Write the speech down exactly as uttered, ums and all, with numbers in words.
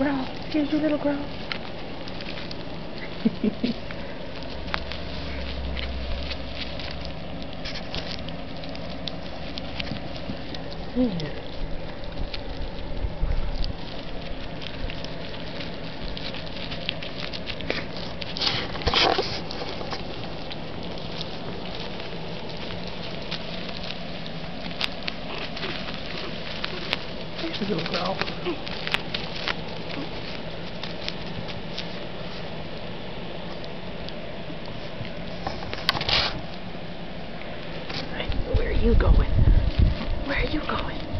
growl. Here's your little growl. Yeah. Here's your little growl. Where are you going? Where are you going?